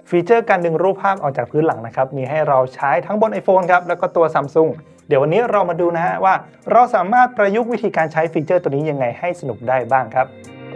ฟีเจอร์การดึงรูปภาพออกจากพื้นหลังนะครับมีให้เราใช้ทั้งบน iPhone ครับแล้วก็ตัว Samsung เดี๋ยววันนี้เรามาดูนะฮะว่าเราสามารถประยุกต์วิธีการใช้ฟีเจอร์ตัวนี้ยังไงให้สนุกได้บ้างครับ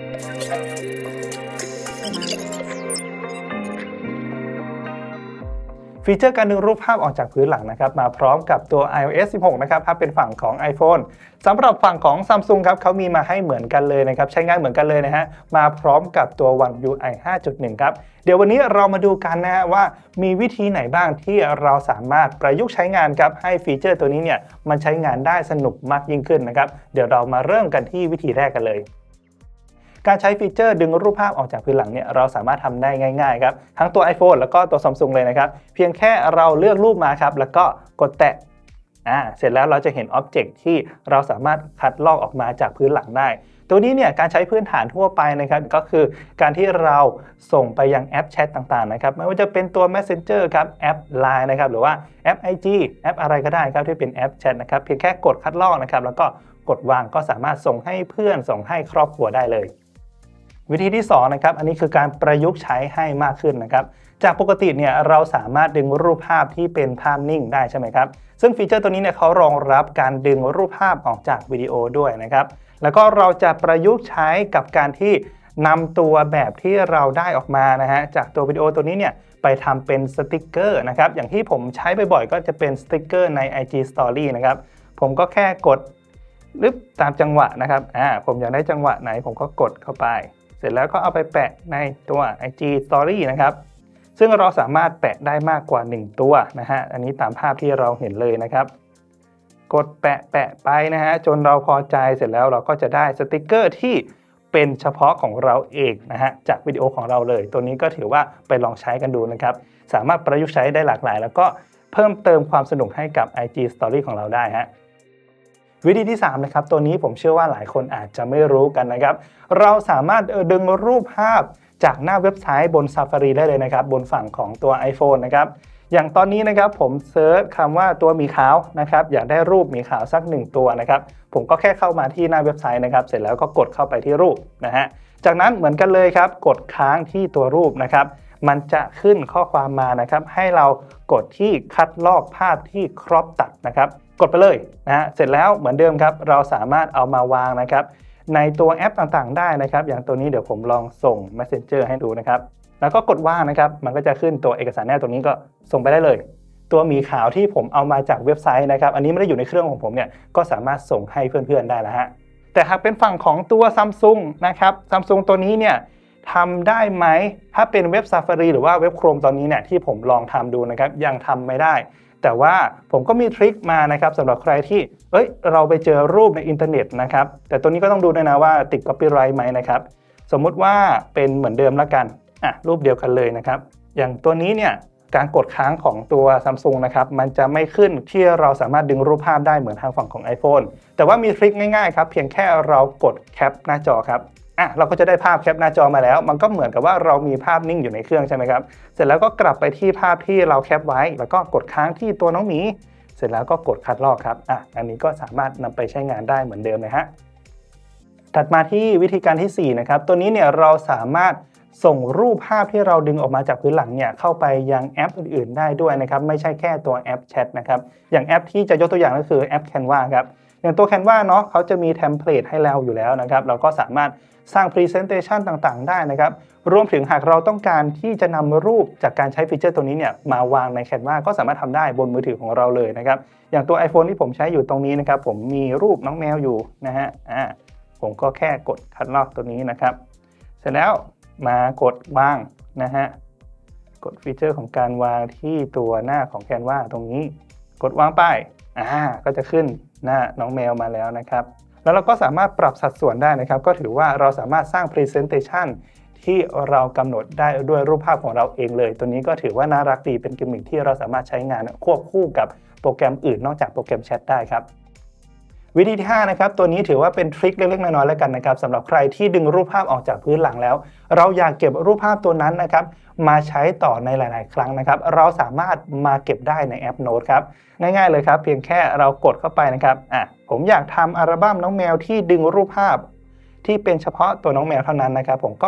ฟีเจอร์การดึงรูปภาพออกจากพื้นหลังนะครับมาพร้อมกับตัว iOS 16 นะครับถ้าเป็นฝั่งของ iPhone สำหรับฝั่งของ Samsung ครับเขามีมาให้เหมือนกันเลยนะครับใช้งานเหมือนกันเลยนะฮะมาพร้อมกับตัว One UI 5.1 ครับเดี๋ยววันนี้เรามาดูกันนะฮะว่ามีวิธีไหนบ้างที่เราสามารถประยุกต์ใช้งานครับให้ฟีเจอร์ตัวนี้เนี่ยมันใช้งานได้สนุกมากยิ่งขึ้นนะครับเดี๋ยวเรามาเริ่มกันที่วิธีแรกกันเลยการใช้ฟีเจอร์ดึงรูปภาพออกจากพื้นหลังเนี่ยเราสามารถทำได้ง่ายๆครับทั้งตัว iPhone แล้วก็ตัว Samsung เลยนะครับเพียงแค่เราเลือกรูปมาครับแล้วก็กดแตะเสร็จแล้วเราจะเห็นอ็อบเจกต์ที่เราสามารถคัดลอกออกมาจากพื้นหลังได้ตัวนี้เนี่ยการใช้พื้นฐานทั่วไปนะครับก็คือการที่เราส่งไปยังแอปแชทต่างๆนะครับไม่ว่าจะเป็นตัว Messenger ครับแอป Line นะครับหรือว่าแอป IG แอปอะไรก็ได้ครับที่เป็นแอปแชทนะครับเพียงแค่กดคัดลอกนะครับแล้วก็กดวางก็สามารถส่งให้เพื่อนส่งให้ครอบครัวได้เลยวิธีที่2นะครับอันนี้คือการประยุกต์ใช้ให้มากขึ้นนะครับจากปกติเนี่ยเราสามารถดึงรูปภาพที่เป็นภาพนิ่งได้ใช่ไหมครับซึ่งฟีเจอร์ตัวนี้เนี่ยเขารองรับการดึงรูปภาพออกจากวิดีโอด้วยนะครับแล้วก็เราจะประยุกต์ใช้กับการที่นำตัวแบบที่เราได้ออกมานะฮะจากตัววิดีโอตัวนี้เนี่ยไปทำเป็นสติกเกอร์นะครับอย่างที่ผมใช้บ่อยๆก็จะเป็นสติกเกอร์ใน IG Story นะครับผมก็แค่กดลึบตามจังหวะนะครับผมอยากได้จังหวะไหนผมก็กดเข้าไปเสร็จแล้วก็เอาไปแปะในตัว IG Story นะครับซึ่งเราสามารถแปะได้มากกว่า1ตัวนะฮะอันนี้ตามภาพที่เราเห็นเลยนะครับกดแปะไปนะฮะจนเราพอใจเสร็จแล้วเราก็จะได้สติกเกอร์ที่เป็นเฉพาะของเราเองนะฮะจากวิดีโอของเราเลยตัวนี้ก็ถือว่าไปลองใช้กันดูนะครับสามารถประยุกต์ใช้ได้หลากหลายแล้วก็เพิ่มเติมความสนุกให้กับ IG Story ของเราได้ฮะวิธีที่3นะครับตัวนี้ผมเชื่อว่าหลายคนอาจจะไม่รู้กันนะครับเราสามารถดึงรูปภาพจากหน้าเว็บไซต์บน Safari ได้เลยนะครับบนฝั่งของตัว iPhone นะครับอย่างตอนนี้นะครับผมเซิร์ชคำว่าตัวหมีขาวนะครับอยากได้รูปหมีขาวสัก1ตัวนะครับผมก็แค่เข้ามาที่หน้าเว็บไซต์นะครับเสร็จแล้วก็กดเข้าไปที่รูปนะฮะจากนั้นเหมือนกันเลยครับกดค้างที่ตัวรูปนะครับมันจะขึ้นข้อความมานะครับให้เรากดที่คัดลอกภาพที่ครอปตัดนะครับกดไปเลยนะฮะเสร็จแล้วเหมือนเดิมครับเราสามารถเอามาวางนะครับในตัวแอปต่างๆได้นะครับอย่างตัวนี้เดี๋ยวผมลองส่ง Messenger ให้ดูนะครับแล้วก็กดว่างนะครับมันก็จะขึ้นตัวเอกสารแนบตรงนี้ก็ส่งไปได้เลยตัวหมีขาวที่ผมเอามาจากเว็บไซต์นะครับอันนี้ไม่ได้อยู่ในเครื่องของผมเนี่ยก็สามารถส่งให้เพื่อนๆได้แล้วฮะแต่หากเป็นฝั่งของตัว Samsung นะครับ Samsung ตัวนี้เนี่ยทำได้ไหมถ้าเป็นเว็บ Safari หรือว่าเว็บ Chrome ตอนนี้เนี่ยที่ผมลองทำดูนะครับยังทำไม่ได้แต่ว่าผมก็มีทริคมานะครับสำหรับใครที่เราไปเจอรูปในอินเทอร์เน็ตนะครับแต่ตัวนี้ก็ต้องดูด้วยนะว่าติด copyright ไหมนะครับสมมุติว่าเป็นเหมือนเดิมแล้วกันรูปเดียวกันเลยนะครับอย่างตัวนี้เนี่ยการกดค้างของตัว Samsung นะครับมันจะไม่ขึ้นที่เราสามารถดึงรูปภาพได้เหมือนทางฝั่งของ iPhone แต่ว่ามีทริคง่ายๆครับเพียงแค่เรากดแคปหน้าจอครับเราก็จะได้ภาพแคปหน้าจอมาแล้วมันก็เหมือนกับว่าเรามีภาพนิ่งอยู่ในเครื่องใช่ไหมครับเสร็จแล้วก็กลับไปที่ภาพที่เราแคปไว้แล้วก็กดค้างที่ตัวน้องหมีเสร็จแล้วก็กดคัดลอกครับอันนี้ก็สามารถนำไปใช้งานได้เหมือนเดิมเลยฮะถัดมาที่วิธีการที่4นะครับตัวนี้เนี่ยเราสามารถส่งรูปภาพที่เราดึงออกมาจากพื้นหลังเนี่ยเข้าไปยังแอปอื่นๆได้ด้วยนะครับไม่ใช่แค่ตัวแอปแชทนะครับอย่างแอปที่จะยกตัวอย่างก็คือแอป Canva ครับอย่างตัว Canva เนาะเขาจะมีเทมเพลตให้เราอยู่แล้วนะครับเราก็สามารถสร้าง Presentation ต่างๆได้นะครับรวมถึงหากเราต้องการที่จะนำรูปจากการใช้ฟีเจอร์ตัวนี้เนี่ยมาวางใน Canva ก็สามารถทำได้บนมือถือของเราเลยนะครับอย่างตัว iPhone ที่ผมใช้อยู่ตรงนี้นะครับผมมีรูปน้องแมวอยู่นะฮะผมก็แค่กดคัดลอกตัวนี้นะครับเสร็จแล้วมากดวางนะฮะกดฟีเจอร์ของการวางที่ตัวหน้าของ Canva ตรงนี้กดวางไปก็จะขึ้นหน้าน้องแมวมาแล้วนะครับแล้วเราก็สามารถปรับสัดส่วนได้นะครับก็ถือว่าเราสามารถสร้าง Presentation ที่เรากำหนดได้ด้วยรูปภาพของเราเองเลยตัวนี้ก็ถือว่าน่ารักดีเป็นกิมมิคที่เราสามารถใช้งานควบคู่กับโปรแกรมอื่นนอกจากโปรแกรมแชทได้ครับวิธีที่5นะครับตัวนี้ถือว่าเป็นทริคเล็กๆน้อยๆแล้วกันนะครับสำหรับใครที่ดึงรูปภาพออกจากพื้นหลังแล้วเราอยากเก็บรูปภาพตัวนั้นนะครับมาใช้ต่อในหลายๆครั้งนะครับเราสามารถมาเก็บได้ในแอปโน้ตครับง่ายๆเลยครับเพียงแค่เรากดเข้าไปนะครับผมอยากทำอัลบั้มน้องแมวที่ดึงรูปภาพที่เป็นเฉพาะตัวน้องแมวเท่านั้นนะครับผมก็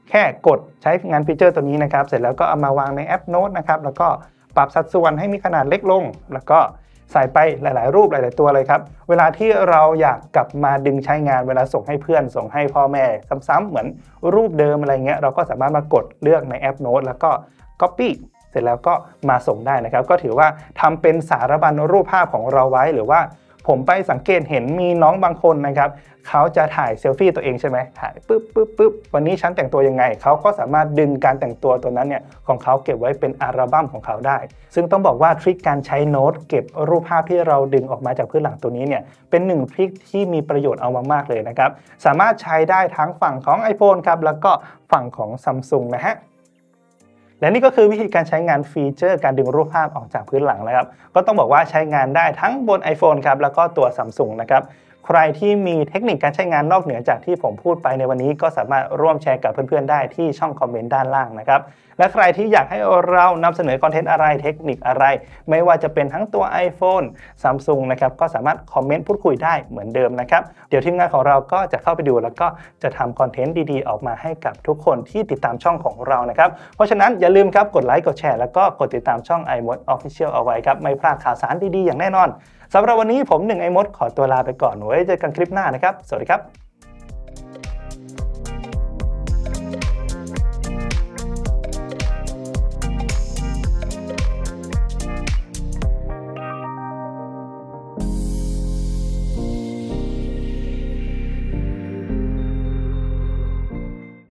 แค่กดใช้งานฟีเจอร์ตัวนี้นะครับเสร็จแล้วก็เอามาวางในแอปโน้ตนะครับแล้วก็ปรับสัดส่วนให้มีขนาดเล็กลงแล้วก็ใส่ไปหลายๆรูปหลายๆตัวเลยครับเวลาที่เราอยากกลับมาดึงใช้งานเวลาส่งให้เพื่อนส่งให้พ่อแม่ซ้ำๆเหมือนรูปเดิมอะไรเงี้ยเราก็สามารถมากดเลือกในแอปโน้ตแล้วก็ Copy เสร็จแล้วก็มาส่งได้นะครับก็ถือว่าทำเป็นสารบัญรูปภาพของเราไว้หรือว่าผมไปสังเกตเห็นมีน้องบางคนนะครับเขาจะถ่ายเซลฟี่ตัวเองใช่ไหมถ่ายปึ๊บวันนี้ฉันแต่งตัวยังไงเขาก็สามารถดึงการแต่งตัวตัวนั้นเนี่ยของเขาเก็บไว้เป็นอัลบั้มของเขาได้ซึ่งต้องบอกว่าทริคการใช้โน้ตเก็บรูปภาพที่เราดึงออกมาจากพื้นหลังตัวนี้เนี่ยเป็นหนึ่งทริคที่มีประโยชน์เอามากๆเลยนะครับสามารถใช้ได้ทั้งฝั่งของ iPhone ครับแล้วก็ฝั่งของ Samsung นะฮะและนี่ก็คือวิธีการใช้งานฟีเจอร์การดึงรูปภาพออกจากพื้นหลังนะครับก็ต้องบอกว่าใช้งานได้ทั้งบน iPhone ครับแล้วก็ตัว Samsung นะครับใครที่มีเทคนิคการใช้งานนอกเหนือจากที่ผมพูดไปในวันนี้ก็สามารถร่วมแชร์กับเพื่อนๆได้ที่ช่องคอมเมนต์ด้านล่างนะครับและใครที่อยากให้เรานำเสนอคอนเทนต์อะไรเทคนิคอะไรไม่ว่าจะเป็นทั้งตัว iPhone Samsung นะครับก็สามารถคอมเมนต์พูดคุยได้เหมือนเดิมนะครับเดี๋ยวทีมงานของเราก็จะเข้าไปดูแล้วก็จะทำคอนเทนต์ดีๆออกมาให้กับทุกคนที่ติดตามช่องของเรานะครับเพราะฉะนั้นอย่าลืมครับกดไลค์กดแชร์แล้วก็กดติดตามช่อง iMode Official เอาไว้ครับไม่พลาดข่าวสารดีๆอย่างแน่นอนสำหรับวันนี้ผม1 iMode ขอตัวลาไปก่อนไว้เจอกันคลิปหน้านะครับสวัสดีครับ